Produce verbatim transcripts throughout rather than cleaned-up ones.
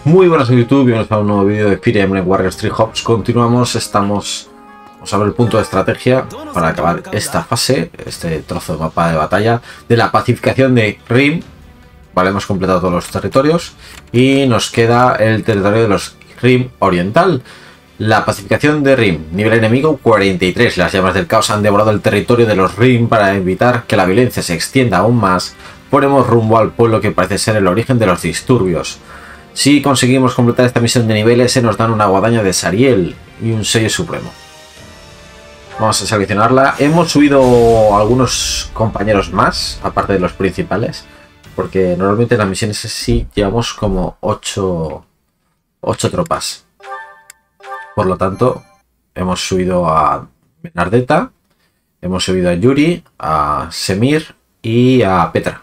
Muy buenas a YouTube, bienvenidos a un nuevo vídeo de Fire Emblem Warriors Three Hopes. Continuamos, estamos... Vamos a ver el punto de estrategia para acabar esta fase, este trozo de mapa de batalla de la pacificación de Rim. Vale, hemos completado todos los territorios y nos queda el territorio de los Rim Oriental. La pacificación de Rim, nivel enemigo cuarenta y tres. Las llamas del caos han devorado el territorio de los Rim. Para evitar que la violencia se extienda aún más, ponemos rumbo al pueblo que parece ser el origen de los disturbios. Si conseguimos completar esta misión de niveles, se nos dan una guadaña de Sariel y un sello supremo. Vamos a seleccionarla. Hemos subido algunos compañeros más, aparte de los principales, porque normalmente en las misiones sí llevamos como ocho tropas. Por lo tanto, hemos subido a Menardeta, hemos subido a Yuri, a Semir y a Petra.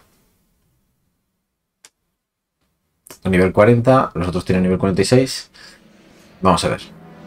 A nivel cuarenta, los otros tienen nivel cuarenta y seis. Vamos a ver.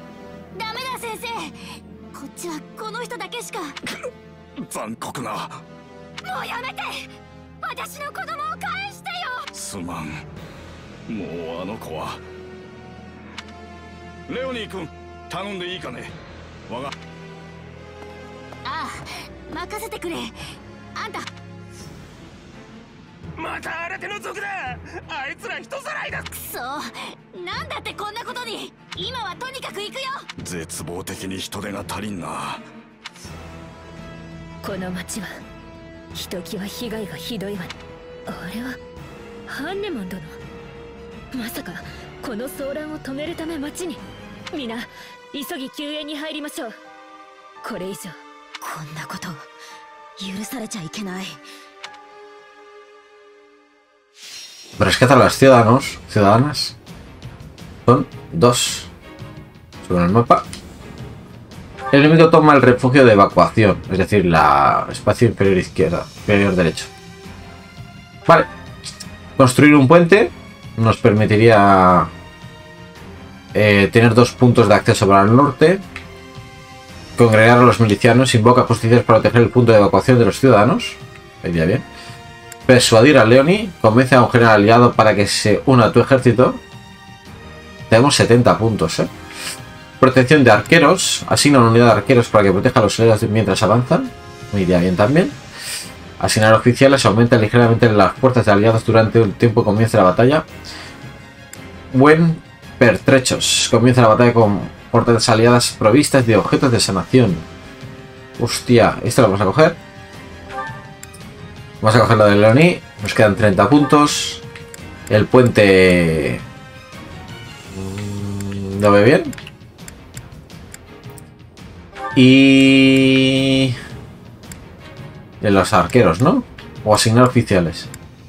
Rescata a los ciudadanos, ciudadanas. Son dos. Sobre el mapa. El enemigo toma el refugio de evacuación, es decir, la espacio inferior izquierda, inferior derecho. Vale. Construir un puente nos permitiría eh, tener dos puntos de acceso para el norte. Congregar a los milicianos, invoca justicias para proteger el punto de evacuación de los ciudadanos. Iría bien. Persuadir a Leoni, convence a un general aliado para que se una a tu ejército. Tenemos setenta puntos, ¿eh? Protección de arqueros, asigna una unidad de arqueros para que proteja a los aliados mientras avanzan. Me iría bien también. Asignar oficiales, aumenta ligeramente las fuerzas de aliados durante un tiempo que comience la batalla. Buen pertrechos, comienza la batalla con fuerzas aliadas provistas de objetos de sanación. Hostia, esto lo vamos a coger. Vamos a coger lo de Leoni. Nos quedan treinta puntos. El puente... ¿Lo ve bien? Y... en los arqueros, ¿no? O asignar oficiales.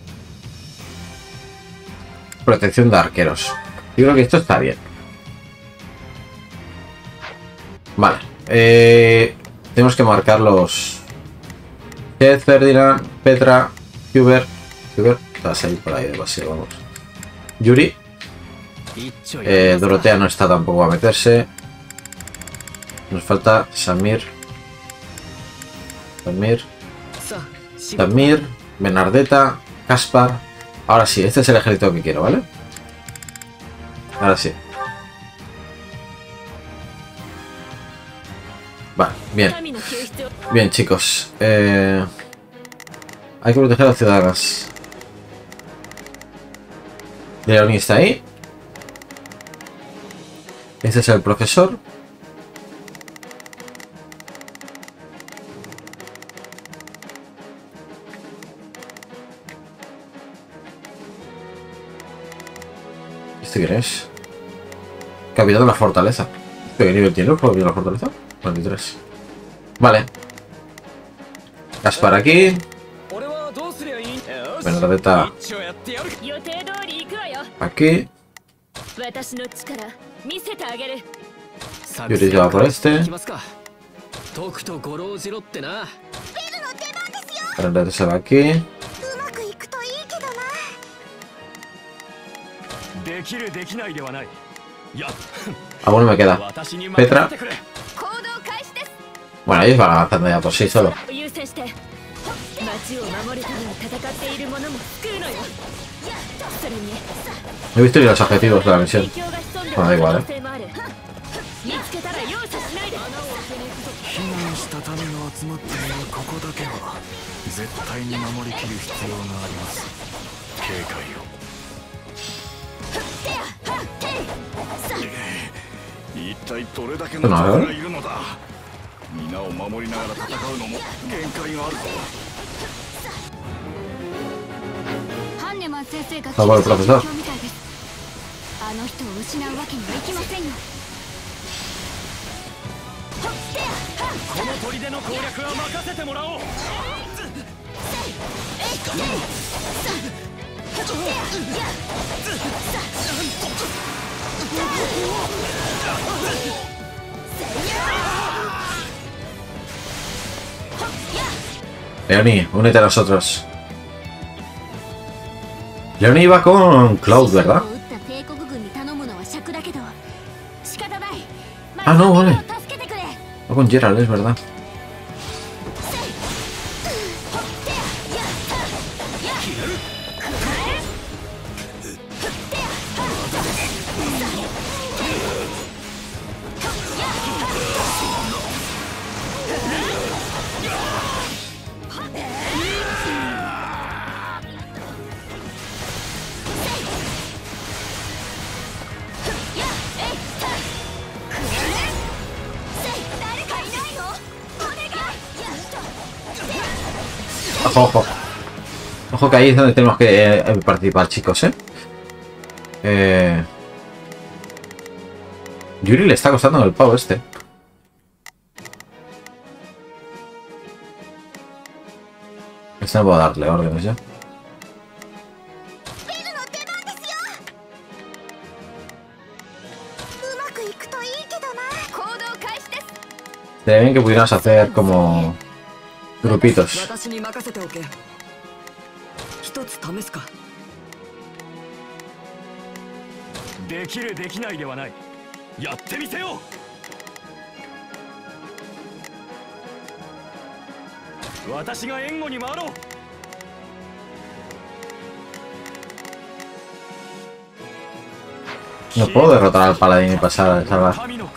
Protección de arqueros. Yo creo que esto está bien. Vale. Eh, tenemos que marcar los... Ted, Ferdinand, Petra, Hubert. Hubert, estás ahí por ahí de base, vamos. Yuri. Eh, Dorotea no está tampoco a meterse. Nos falta Samir. Samir. Samir. Menardeta. Caspar. Ahora sí, este es el ejército que quiero, ¿vale? Ahora sí. Vale, bien. Bien, chicos. Eh, hay que proteger a las ciudadanas. Leoni está ahí. Este es el profesor. ¿Este quién es? Capitán de la fortaleza. ¿Qué nivel tiene el capitán de la fortaleza? cuarenta y tres. Vale. Caspar aquí. Menardeta aquí. Yuri va por este. Menardeta se va aquí. Aún no me queda. Petra. Bueno, ellos van avanzando ya por sí solo. He visto los objetivos de la misión. Bueno, da igual, ¿eh? 一体どれだけの敵がいるのだ。皆を守りながら戦うのも限界があるぞ。ハンネマン先生が厳しい状況みたいです。あの人を失うわけにはいきませんよ。この砦の攻略は任せてもらおう。 Leonie, únete a nosotros. Leonie iba con Cloud, ¿verdad? Ah, no, vale. Va con Geralt, es verdad. Ojo, ojo. Ojo que ahí es donde tenemos que eh, participar, chicos, ¿eh? ¿eh? Yuri le está costando el pavo este. Este no puedo darle órdenes ya. Sería bien que pudiéramos hacer como grupitos. No puedo derrotar al paladín y pasar a salvar.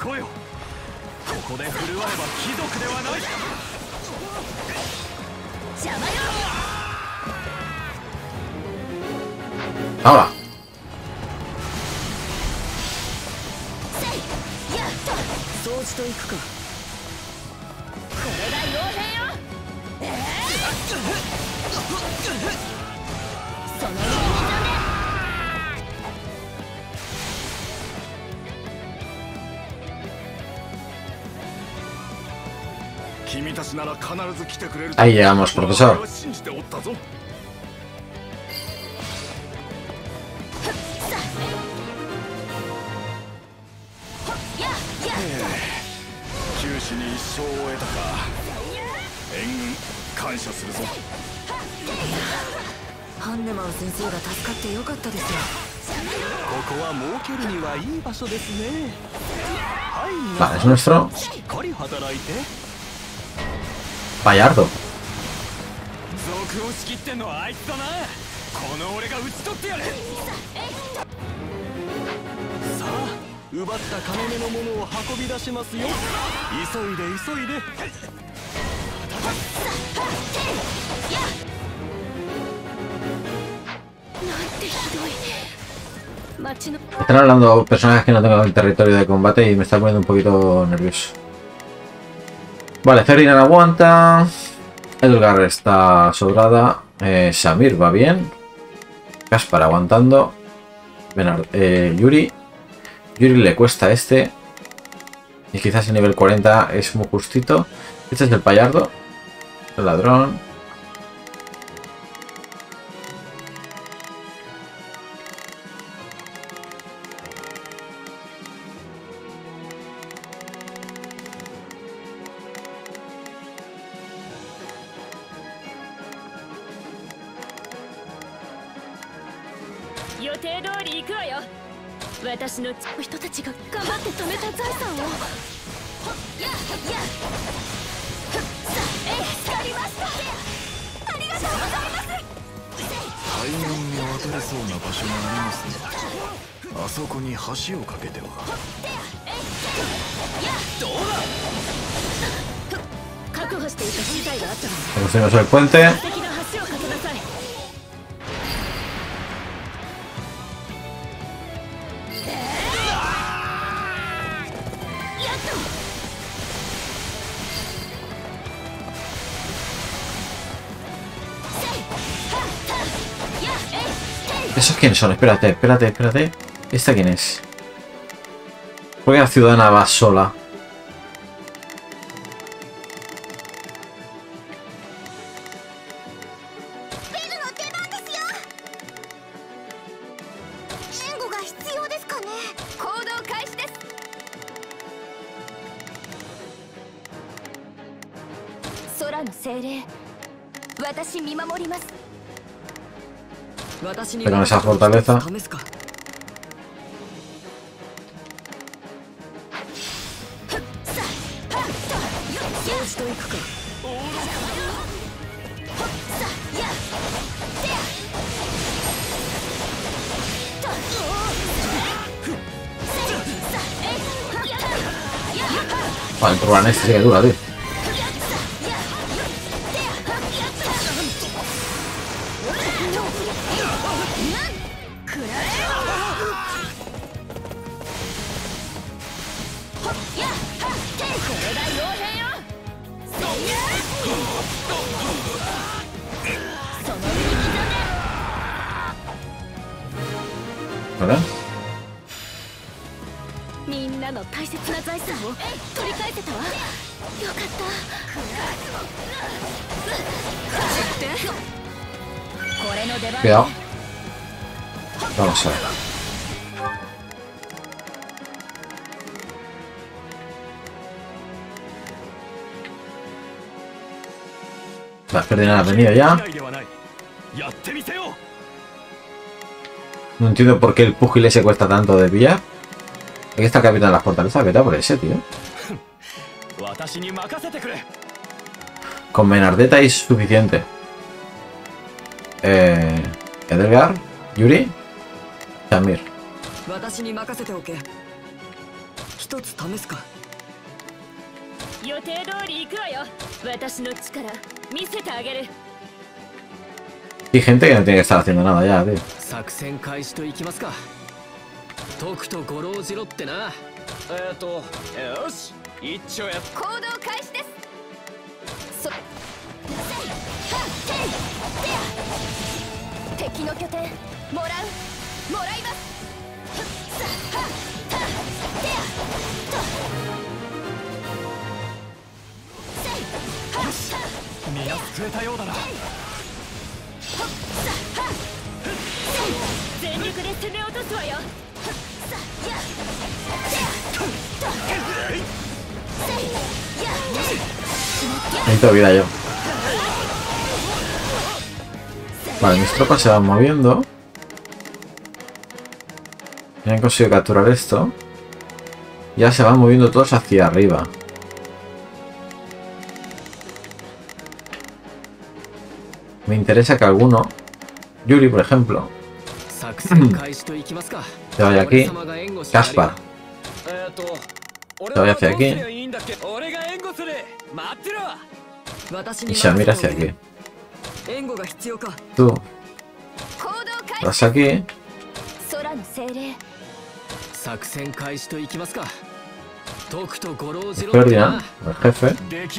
Ahora. Ahí llegamos, profesor. Vale, es nuestro Bayardo. Están hablando personajes que no tengo en el territorio de combate y me está poniendo un poquito nervioso. Vale, Ferdinand aguanta. Edgar está sobrada. Eh, Samir va bien. Caspar aguantando. Benard, eh, Yuri. Yuri le cuesta este. Y quizás el nivel cuarenta es muy justito. Este es el Payardo. El ladrón. 海面に渡れそうな場所がありますね。あそこに橋を架けては。どうだ。確保していた資材があったので。 Construimos el puente. 素敵な橋を架けなさい。 ¿Esos quiénes son? Espérate, espérate, espérate. ¿Esta quién es? ¿Por qué la ciudadana va sola? Pero en esa fortaleza. Vale, por la este sí que dura, tío. ¿Vale? Cuidado. Vamos a ver. Las pérdidas han venido ya. No entiendo por qué el pugile se cuesta tanto de pillar. Aquí está el capitán de la fortaleza. Vete a por ese, tío. Con Menardeta es suficiente. Eh, Edelgar, Yuri, Tamir. Hay gente que no tiene que estar haciendo nada ya, tío. Necesito vida yo. Vale, mis tropas se van moviendo. Ya han conseguido capturar esto. Ya se van moviendo todos hacia arriba. Me interesa que alguno, Yuri por ejemplo, se vaya aquí. Caspar se vaya hacia aquí. Y Shamir hacia aquí. Tú vas aquí. Ferdinand, el jefe.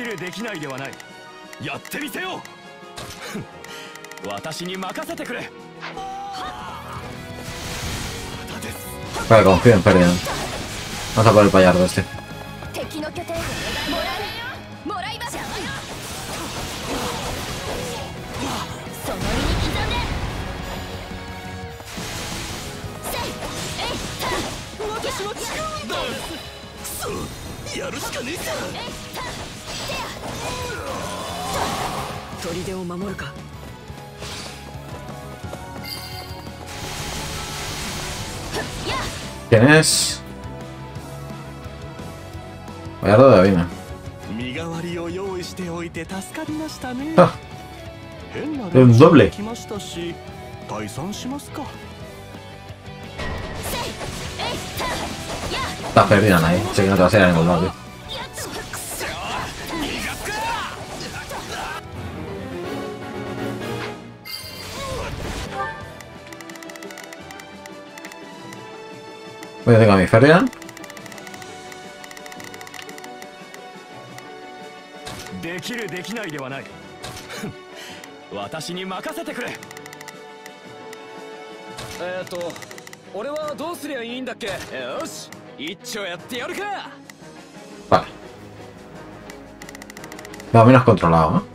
Vale, confío en Ferdinand. Vamos a por el payardo este. ¿Quién es? Gallardo de Avina. Ah, es un doble. 退散しますか。 Estás perdida ahí, sé que no te vas a ir a ningún lado, tío. Voy a hacer a mi Ferdinand. できるできないではない。私に任せてくれ。えっと俺はどうすりゃいいんだっけ。よし一丁やってやるか。 Vale. Va menos controlado, ¿no?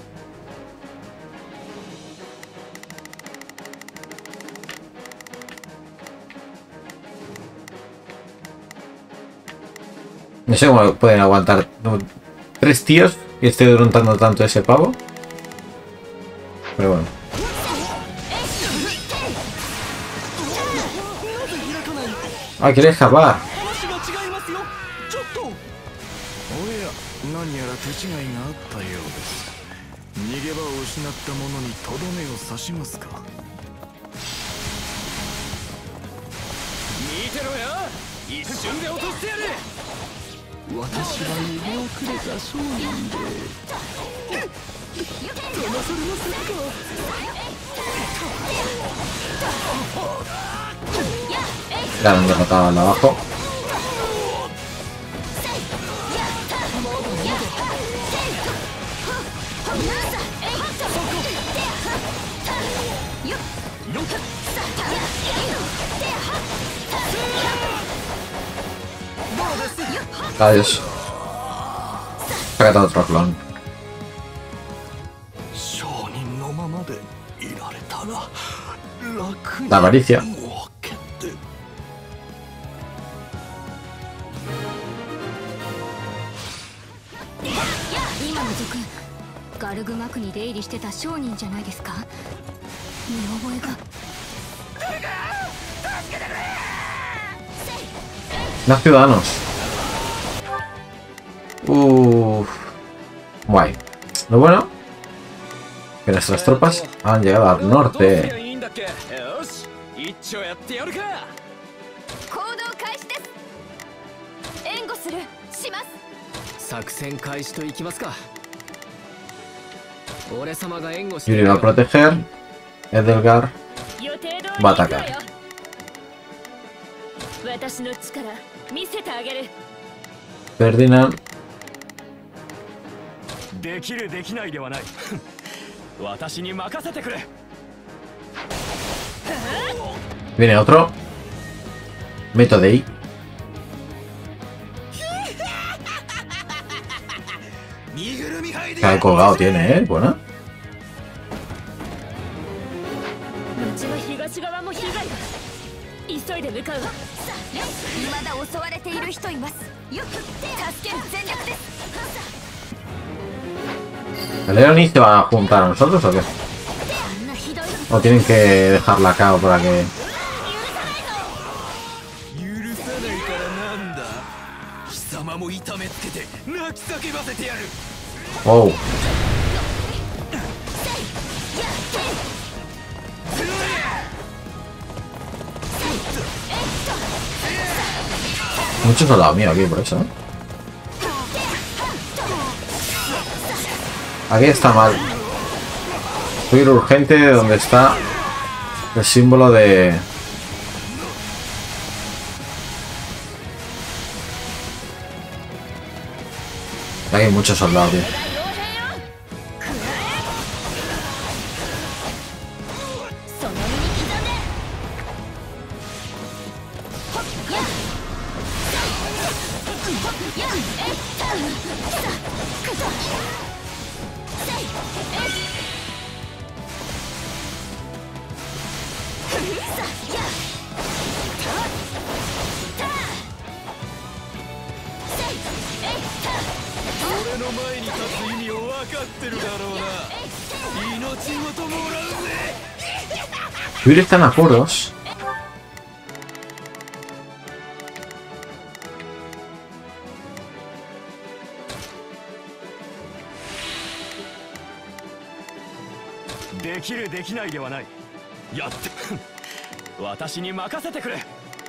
No sé cómo pueden aguantar tres tíos y estoy durantando tanto ese pavo. Pero bueno. Ah, quiere escapar. 何やら手違いがあったようです。逃げ場を失った者にとどめを刺しますか。見てろよ、一瞬で落としてやる。私は逃げ遅れた商人で騙されませんか。 Ya lo han derrotado de abajo. Adiós. Sácate otro clon. La avaricia. ガルグマクに出入りしてた商人じゃないですか。見覚えが。 Los ciudadanos. Uff. Guay. Lo bueno que nuestras tropas han llegado al norte. Yuri va a proteger. Edelgar va a atacar. Ferdinand. Viene otro. Meto de I. Cada colgado tiene, eh. Buena. ¿El Leonis se va a juntar a nosotros o qué? ¿O tienen que dejarla acá para que...? Oh. Muchos soldados míos aquí por eso, ¿eh? Aquí está mal. Subir urgente donde está el símbolo de... Aquí hay muchos soldados, tío. Yuri está en apuros. やって私に任せてくれ。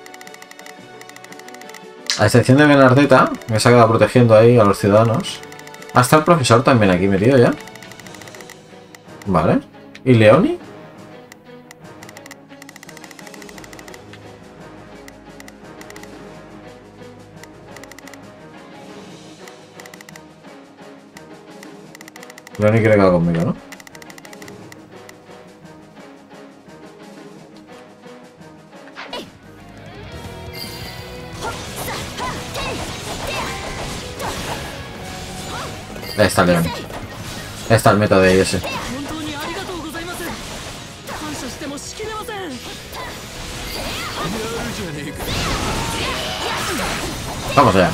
A excepción de Benardeta, que se ha quedado protegiendo ahí a los ciudadanos. Hasta el profesor también aquí metido ya. Vale. ¿Y Leoni? Leoni quiere quedar conmigo, ¿no? Ahí está Leoni. Ahí está el método de ese. Vamos allá.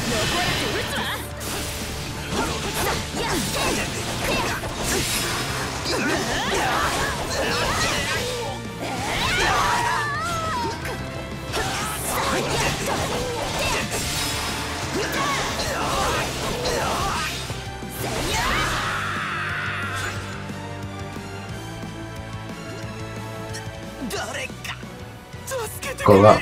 Colgado.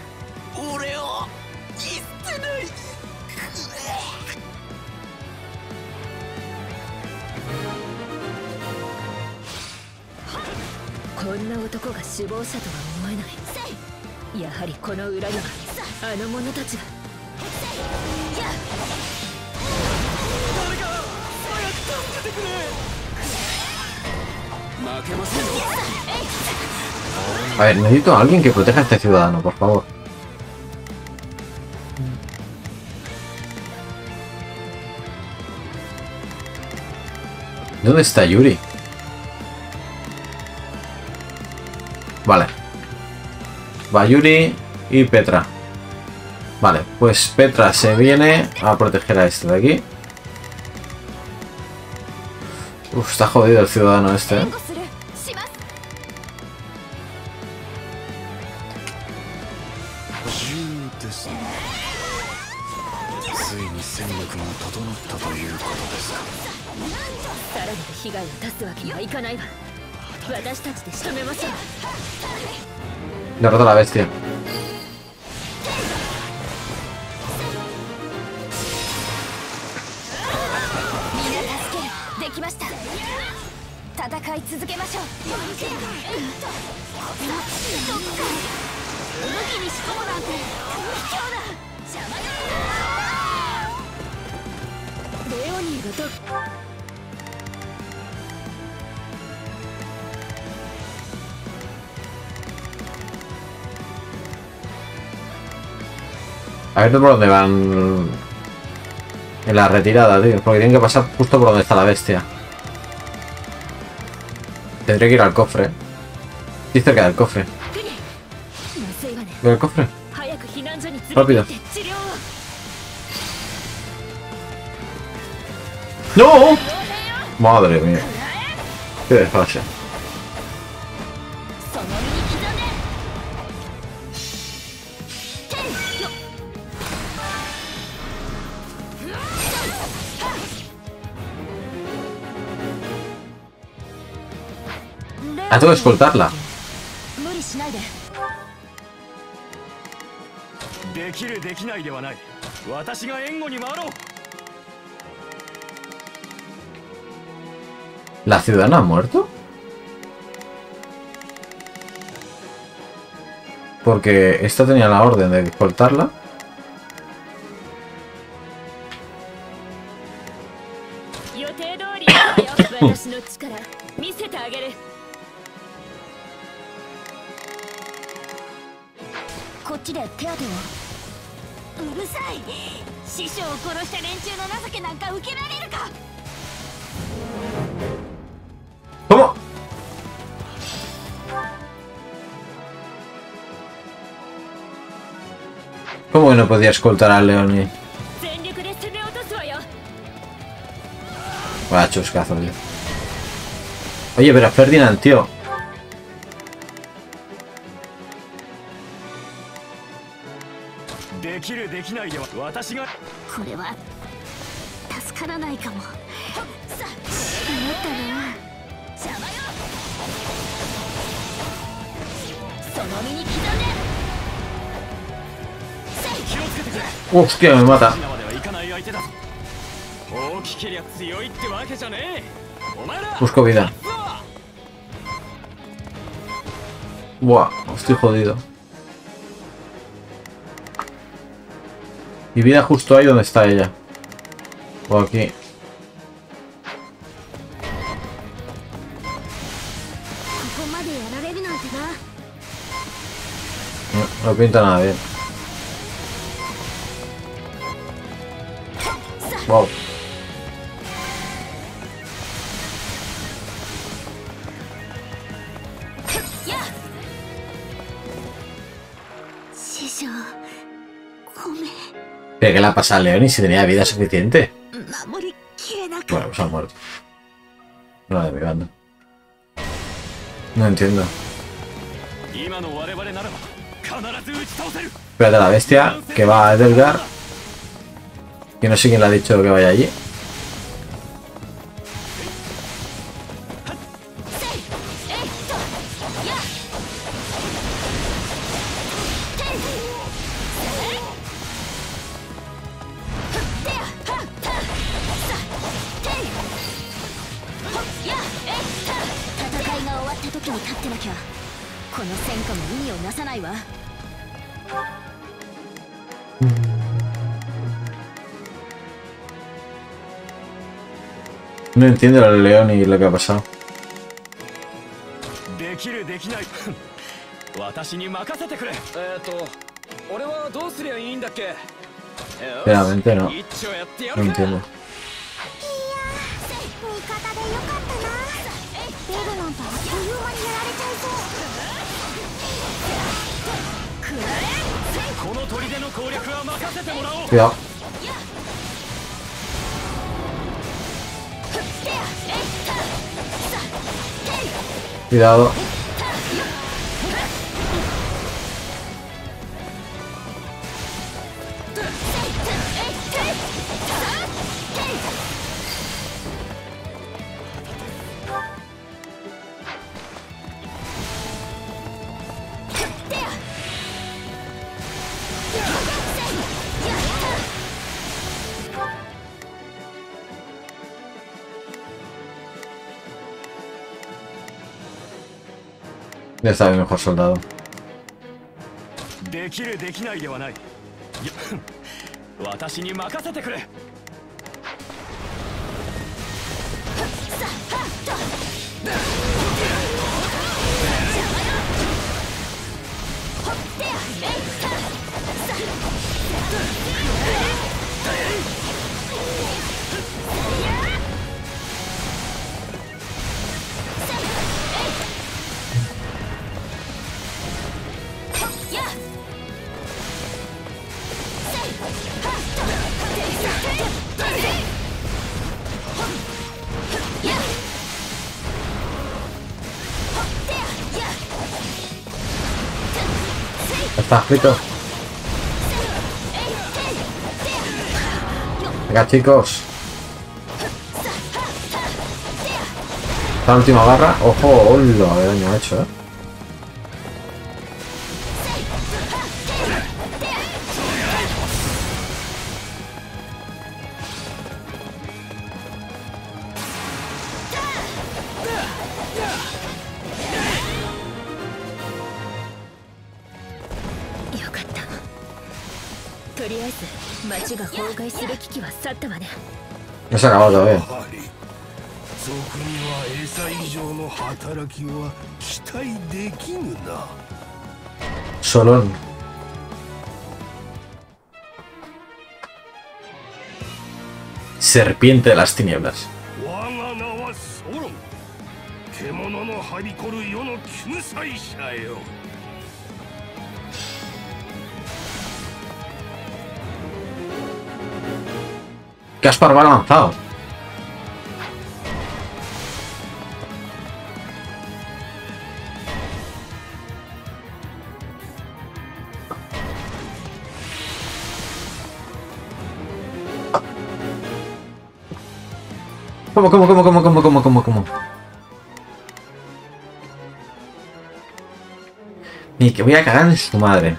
A ver, necesito a alguien que proteja a este ciudadano, por favor. ¿Dónde está Yuri? Vale. Va Yuri y Petra. Vale, pues Petra se viene a proteger a este de aquí. Uf, está jodido el ciudadano este, ¿eh? Derrota a la bestia. A ver por dónde van en la retirada, tío. Porque tienen que pasar justo por donde está la bestia. Tendré que ir al cofre. Estoy cerca del cofre. ¿Ve el cofre? Rápido. ¡No! Madre mía. Qué desfase. Ah, tengo que escoltarla. ¿La ciudadana ha muerto? Porque esta tenía la orden de escoltarla. ¿Cómo? ¿Cómo que no podía escoltar a Leoni? Vaya chuscazo, tío. Oye, pero Ferdinand, tío. Hostia, me mata. Busco vida. Buah, estoy jodido. Mi vida justo ahí donde está ella. O aquí. No, no pinta nada bien. Wow. ¿Pero qué le ha pasado a Leonie si tenía vida suficiente? Bueno, pues ha muerto. No, de mi banda. No entiendo. Espérate, la bestia que va a Edelgard. Que no sé quién le ha dicho que vaya allí. No entiendo el león y lo que ha pasado. Realmente no. No entiendo. Cuidado. Cuidado. Ya está mi mejor soldado. Está frito. Venga, chicos. La última barra. Ojo, hola, qué daño ha hecho, eh. No se ha acabado todavía. Solón. Serpiente de las tinieblas. Caspar va lanzado. ¿Cómo, cómo, cómo, cómo, cómo, cómo, cómo, cómo? Y que voy a cagar en su madre.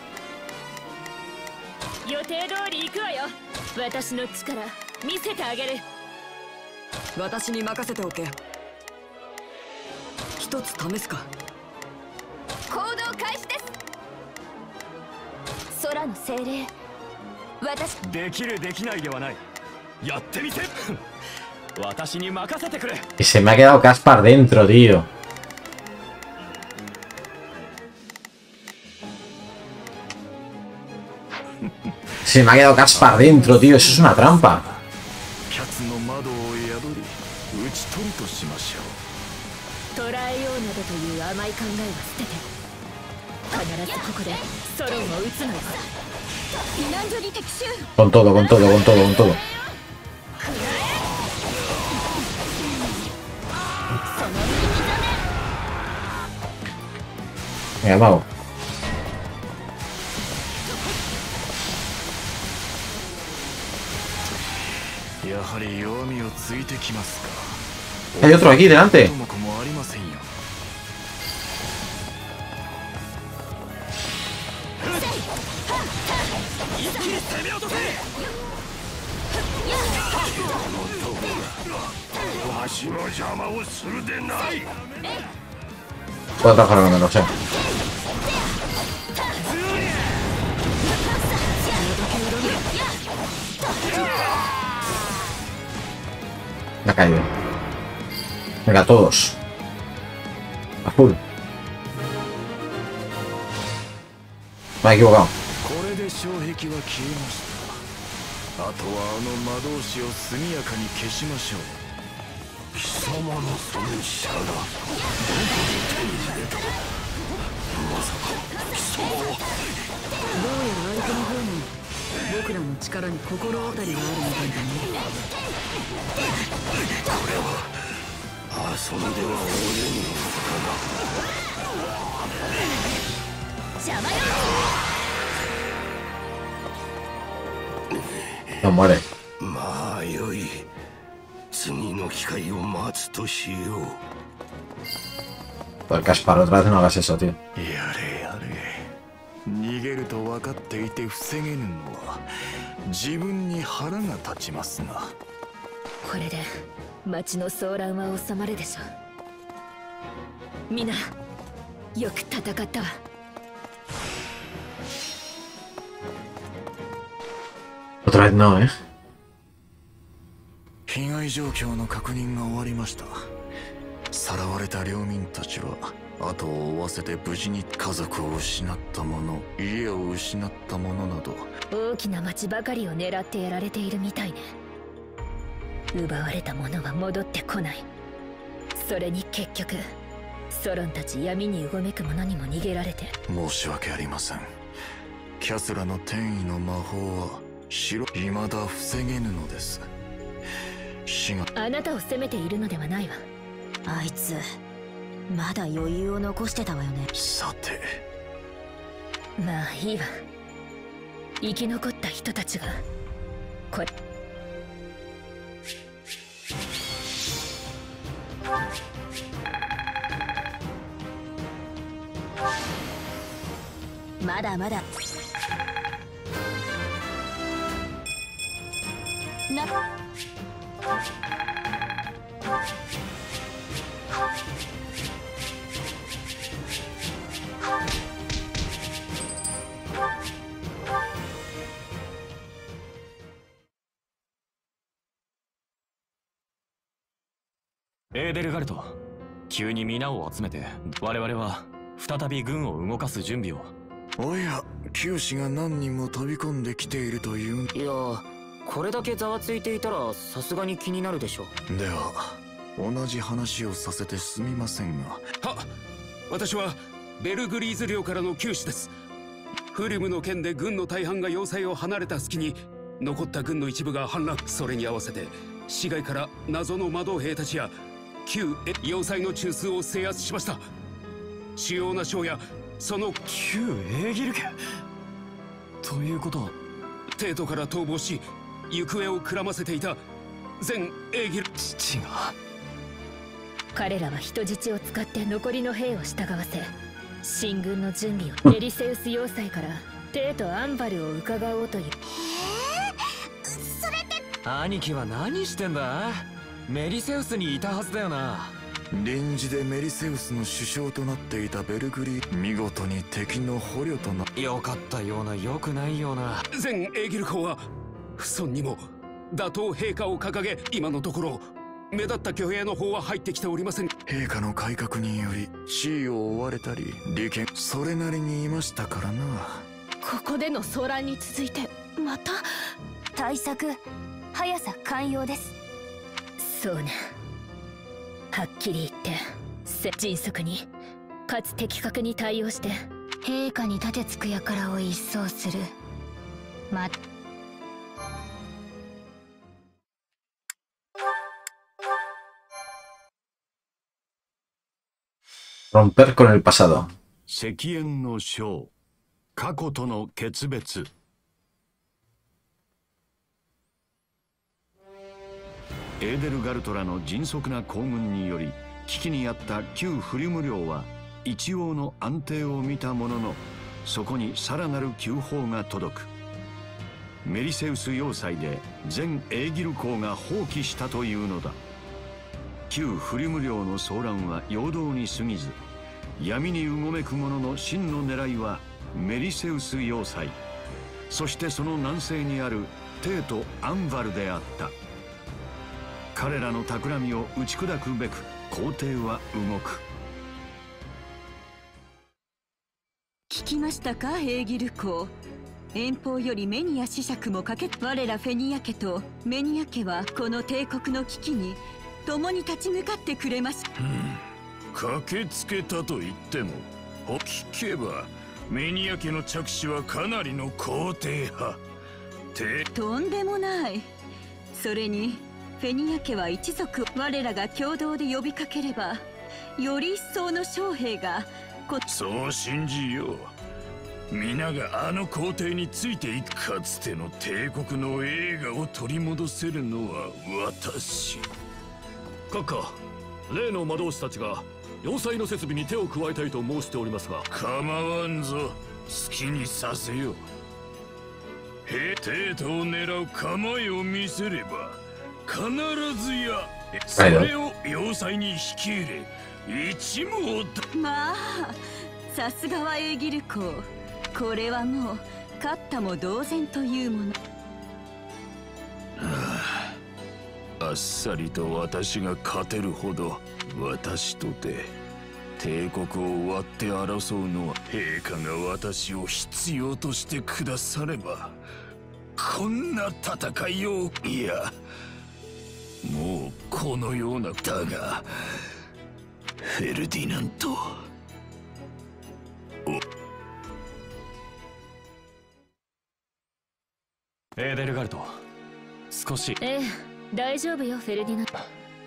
予定通り行くわよ。私の力見せてあげる。 私に任せておけ。一つ試すか。 行動開始です。空の精霊、私できるできないではない。やってみて。私に任せてくれ。 Y se me ha quedado Caspar dentro, tío. Se me ha quedado Caspar dentro, tío. Eso es una trampa. キャツの窓を破り打ち取るとしましょう。 捕らえようなどという甘い考えは捨てて、必ずここでソロンを撃つのよ。避難所に敵襲。 Con todo, con todo, con todo, con todo. Venga, mago. Hay otro aquí delante. Puedo trabajar con menos, eh. Me ha caído. Venga, todos. A full. Me he equivocado. あとはあの魔導士を速やかに消しましょう。貴様のその力、どこで手に入れた。まさか貴様は。どうやら相手の方に僕らの力に心当たりがあるみたいだね。 これは遊んではおれんのだ。 邪魔よ。 No muere. まあよい。次の機会を待つとしよう。 Por Caspar, otra vez no hagas eso, tío. やれやれ。逃げると分かっていて防げぬのは自分に腹が立ちますな。 これで町の騒乱は収まるでしょう。みんなよく戦ったわ。 Otra vez no, ¿eh? 被害状況の確認が終わりました。さらわれた領民たちは後を追わせて無事に家族を失った者、家を失った者など大きな町ばかりを狙ってやられているみたいね。奪われた者は戻ってこない。それに結局ソロンたち闇にうごめく者にも逃げられて。 申し訳ありません。キャスラの転移の魔法は白未だ防げぬのです。死があなたを責めているのではないわ。 あいつまだ余裕を残してたわよね。 さて、 まあいいわ。生き残った人たちがこれまだまだなエーデルガルト、急に皆を集めて我々は再び軍を動かす準備を。 おや、九死が何人も飛び込んできているという。 いや、これだけざわついていたらさすがに気になるでしょう。 では同じ話をさせてすみませんが。 は、私はベルグリーズ領からの九死です。フリムの件で軍の大半が要塞を離れた隙に残った軍の一部が反乱。それに合わせて市外から謎の魔導兵たちや旧要塞の中枢を制圧しました。主要な将やその旧エーギル家ということは、 帝都から逃亡し行方をくらませていた全エーギル。 父が。 彼らは人質を使って残りの兵を従わせ進軍の準備をメリセウス要塞からテーとアンバルを伺おうという。 それって兄貴は何してんだ？メリセウスにいたはずだよな。 臨時でメリセウスの首相となっていたベルグリー、見事に敵の捕虜とな。 よかったような良くないような。 全エーギル公は不尊にも打倒陛下を掲げ、今のところ目立った挙兵の方は入ってきておりません。 陛下の改革により地位を追われたり利権それなりにいましたからな。 ここでの騒乱に続いてまた対策速さ寛容です。 そうね。はっきり言って迅速にかつ的確に対応して陛下に立てつく輩を一掃する。ま Romper con el pasado。 石煙の章、過去との決別。エーデルガルトらの迅速な行軍により危機にあった旧フリム領は一応の安定を見たものの、そこにさらなる急報が届く。メリセウス要塞で全エーギル公が放棄したというのだ。旧フリム領の騒乱は陽動に過ぎず、闇にうごめく者の真の狙いはメリセウス要塞、そしてその南西にあるテーとアンヴァルであった。彼らの企みを打ち砕くべく皇帝は動く。 聞きましたか、エーギル公。遠方よりメニア子爵も駆け、我らフェニア家とメニア家はこの帝国の危機に共に立ち向かってくれます。 駆けつけたと言っても、聞けばメニア家の着手はかなりの皇帝派。てとんでもない。それにフェニア家は一族、我らが共同で呼びかければより一層の将兵がこそう信じよう。皆があの皇帝についていく。かつての帝国の栄華を取り戻せるのは私。 閣下、例の魔導士たちが要塞の設備に手を加えたいと申しておりますが。 構わんぞ、好きにさせよ。兵帝都を狙う構えを見せれば必ずやそれを要塞に引き入れ一網打。 まあさすがはエーギル公。これはもう勝ったも同然というもの。 ああ、あっさりと私が勝てるほど私とて帝国を割って争うのは、陛下が私を必要としてくださればこんな戦いを、いやもうこのような。だがフェルディナント、 エーデルガルト、少し。 ええ、大丈夫よフェルディナント。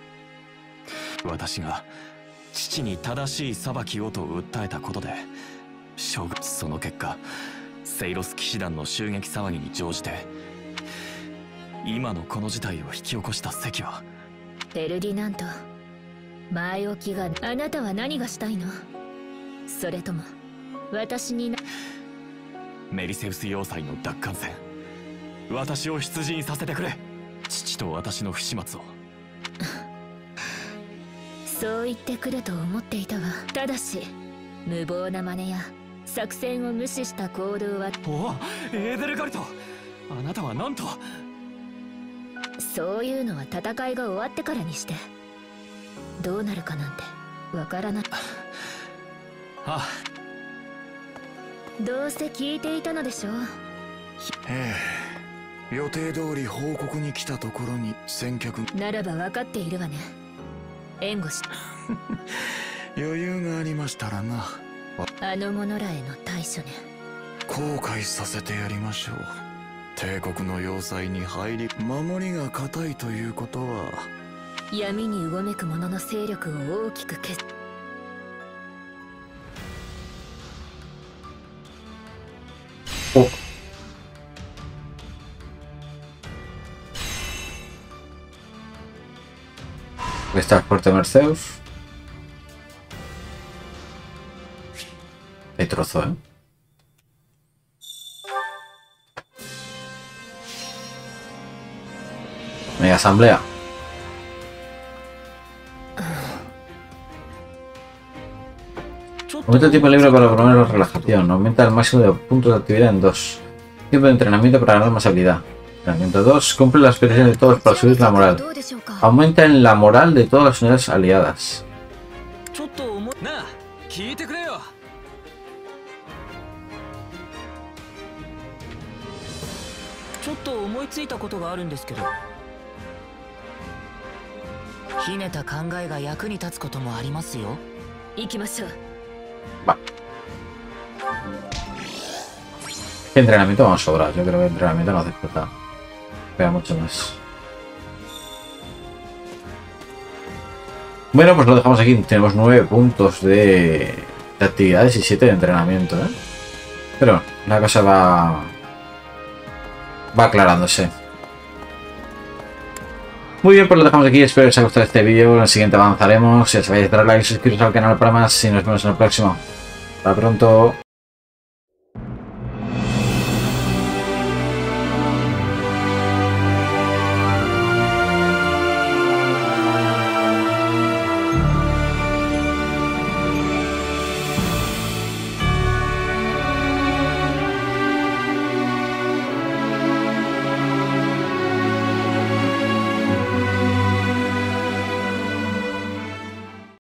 私が父に正しい裁きをと訴えたことで将軍、その結果セイロス騎士団の襲撃騒ぎに乗じて今のこの事態を引き起こした関は。 フェルディナント、前置きが。あなたは何がしたいの？それとも私にな。 メリセウス要塞の奪還戦、私を出陣させてくれ。父と私の不始末を。 そう言ってくると思っていたわ。ただし無謀な真似や作戦を無視した行動は。 おお、エーデルガルト、あなたはなんと。 そういうのは戦いが終わってからにして。どうなるかなんてわからない。 ああ、どうせ聞いていたのでしょう。 ええ、予定通り報告に来たところに先客。 ならば分かっているわね。援護し余裕がありましたらな。 あの者らへの対処ね。 後悔させてやりましょう。帝国の要塞に入り守りが固いということは、 闇にうごめく者の勢力を大きく消す。 おEstá fuerte Merceus. Hay trozo, ¿eh? Mega asamblea. Aumenta el tiempo libre para promover la relajación. Aumenta el máximo de puntos de actividad en dos. Tiempo de entrenamiento para ganar más habilidad. Entrenamiento dos. Cumple las peticiones de todos para subir la moral. Aumenta en la moral de todas las unidades aliadas. ちょっと思いついたことがあるんですけど。ひねた考えが役に立つこともありますよ。 行きましょう。 Va. ¿Qué entrenamiento vamos a sobrar? Yo creo que entrenamiento no hace falta. Pega mucho más. Bueno, pues lo dejamos aquí. Tenemos nueve puntos de, de actividades y siete de entrenamiento, ¿eh? Pero la cosa va... va aclarándose. Muy bien, pues lo dejamos aquí. Espero que os haya gustado este vídeo. En el siguiente avanzaremos. Si os vais a dar like, suscribiros al canal para más y nos vemos en el próximo. Hasta pronto.